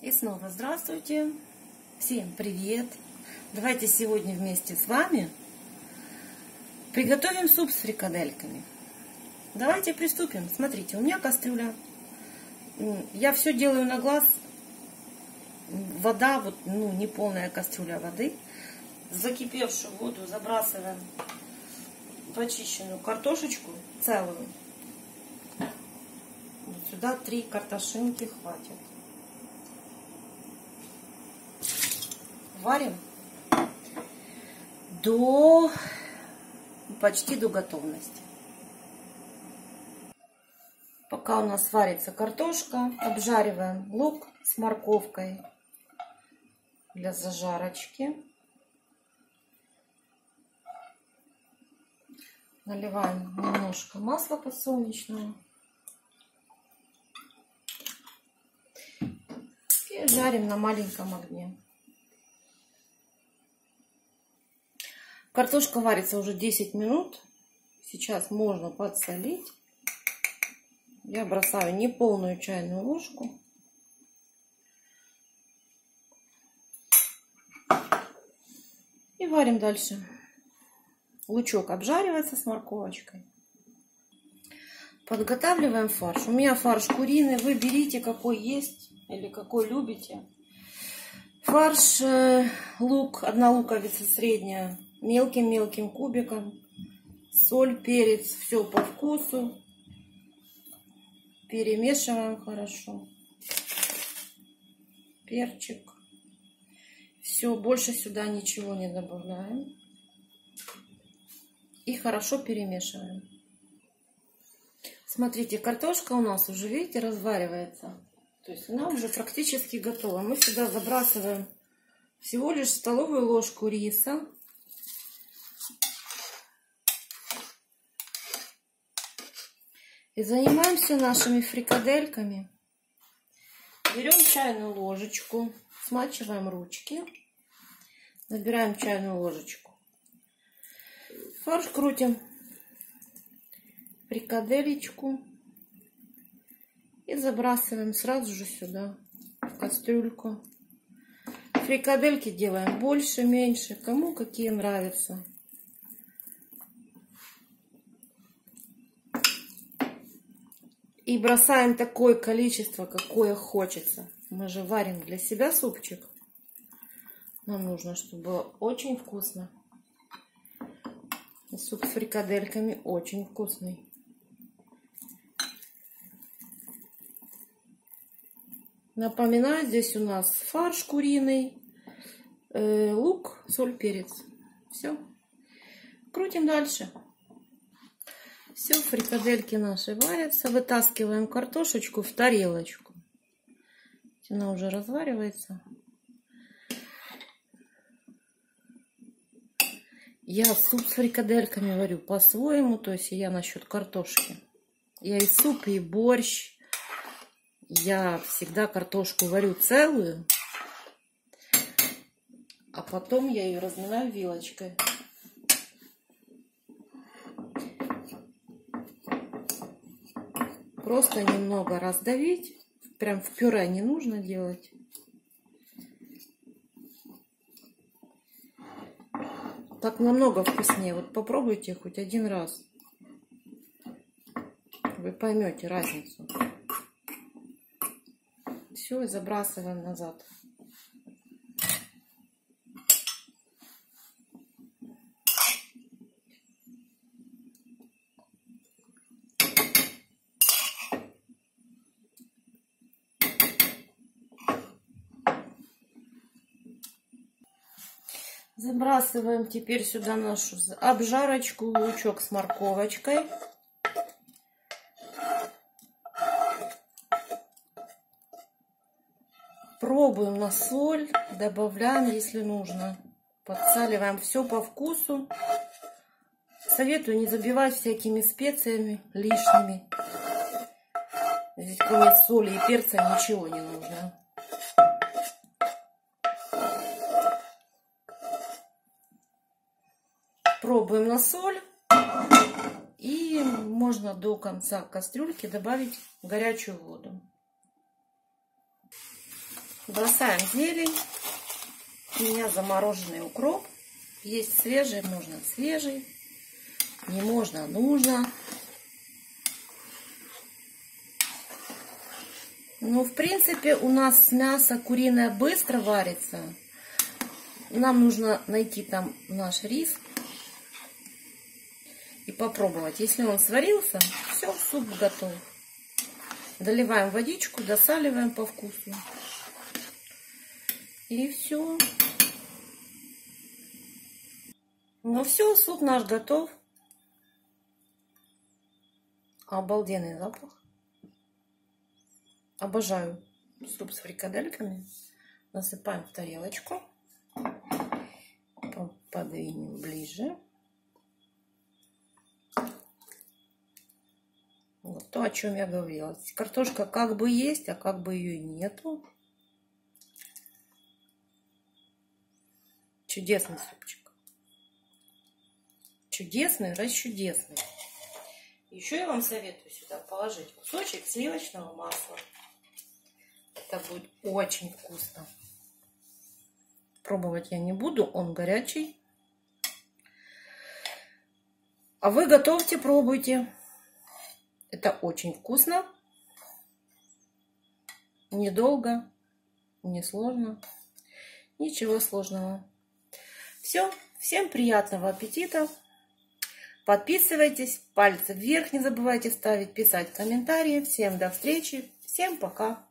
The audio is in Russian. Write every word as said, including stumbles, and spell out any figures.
И снова здравствуйте, всем привет! Давайте сегодня вместе с вами приготовим суп с фрикадельками. Давайте приступим. Смотрите, у меня кастрюля. Я все делаю на глаз. Вода, вот, ну, не полная кастрюля воды. В закипевшую воду забрасываем почищенную картошечку целую. Вот сюда три картошинки хватит. Варим до почти до готовности. Пока у нас варится картошка, обжариваем лук с морковкой для зажарочки. Наливаем немножко масла подсолнечного. И жарим на маленьком огне. Картошка варится уже десять минут. Сейчас можно подсолить. Я бросаю неполную чайную ложку. И варим дальше. Лучок обжаривается с морковочкой. Подготавливаем фарш. У меня фарш куриный. Вы берите, какой есть или какой любите. Фарш, лук, одна луковица средняя, мелким-мелким кубиком. Соль, перец, все по вкусу. Перемешиваем хорошо. Перчик. Все, больше сюда ничего не добавляем. И хорошо перемешиваем. Смотрите, картошка у нас уже, видите, разваривается. То есть она уже практически готова. Мы сюда забрасываем всего лишь столовую ложку риса. И занимаемся нашими фрикадельками. Берем чайную ложечку, смачиваем ручки, набираем чайную ложечку. Фарш крутим, фрикаделечку и забрасываем сразу же сюда, в кастрюльку. Фрикадельки делаем больше, меньше, кому какие нравятся. И бросаем такое количество, какое хочется. Мы же варим для себя супчик. Нам нужно, чтобы было очень вкусно. И суп с фрикадельками очень вкусный. Напоминаю, здесь у нас фарш куриный, э, лук, соль, перец. Все. Крутим дальше. Все, фрикадельки наши варятся. Вытаскиваем картошечку в тарелочку. Она уже разваривается. Я суп с фрикадельками варю по-своему. То есть я насчет картошки. Я и суп, и борщ. Я всегда картошку варю целую. А потом я ее разминаю вилочкой. Просто немного раздавить. Прям в пюре не нужно делать. Так намного вкуснее. Вот попробуйте хоть один раз. Вы поймете разницу. Все, и забрасываем назад. Забрасываем теперь сюда нашу обжарочку, лучок с морковочкой. Пробуем на соль, добавляем, если нужно. Подсаливаем все по вкусу. Советую не забивать всякими специями лишними. Здесь кроме соли и перца ничего не нужно. Пробуем на соль. И можно до конца кастрюльки добавить горячую воду. Бросаем зелень. У меня замороженный укроп. Есть свежий, можно свежий. Не можно, нужно. Ну, в принципе, у нас мясо куриное быстро варится. Нам нужно найти там наш рис и попробовать. Если он сварился, все, суп готов. Доливаем водичку, досаливаем по вкусу. И все. Ну все, суп наш готов. Обалденный запах. Обожаю суп с фрикадельками. Насыпаем в тарелочку. Подвинем ближе. Вот то, о чем я говорила. Картошка как бы есть, а как бы ее и нету. Чудесный супчик. Чудесный, расчудесный. Еще я вам советую сюда положить кусочек сливочного масла. Это будет очень вкусно. Пробовать я не буду, он горячий. А вы готовьте, пробуйте. Это очень вкусно. Недолго, не сложно. Ничего сложного. Все, всем приятного аппетита. Подписывайтесь, пальцы вверх не забывайте ставить, писать комментарии. Всем до встречи, всем пока.